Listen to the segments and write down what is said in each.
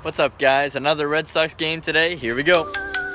What's up, guys? Another Red Sox game today. Here we go.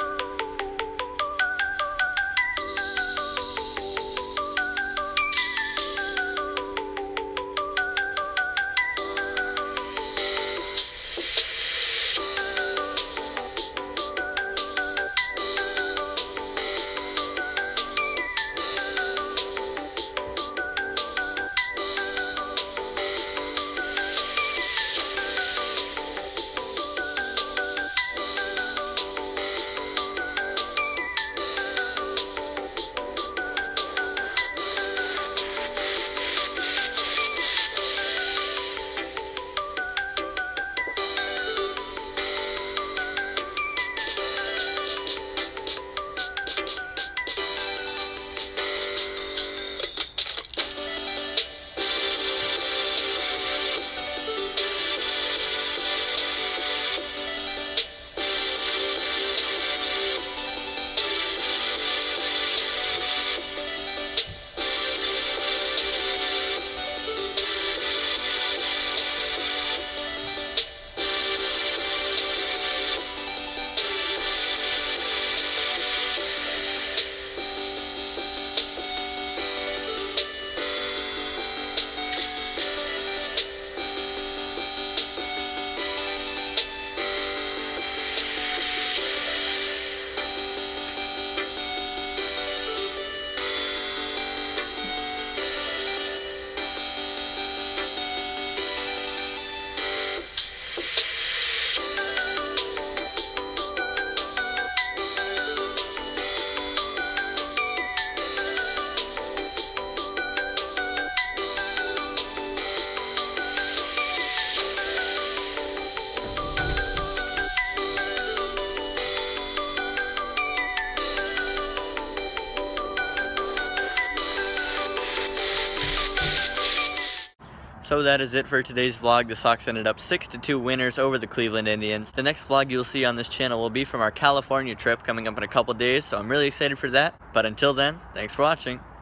So that is it for today's vlog. The Sox ended up 6-2 winners over the Cleveland Indians. The next vlog you'll see on this channel will be from our California trip coming up in a couple days, so I'm really excited for that. But until then, thanks for watching.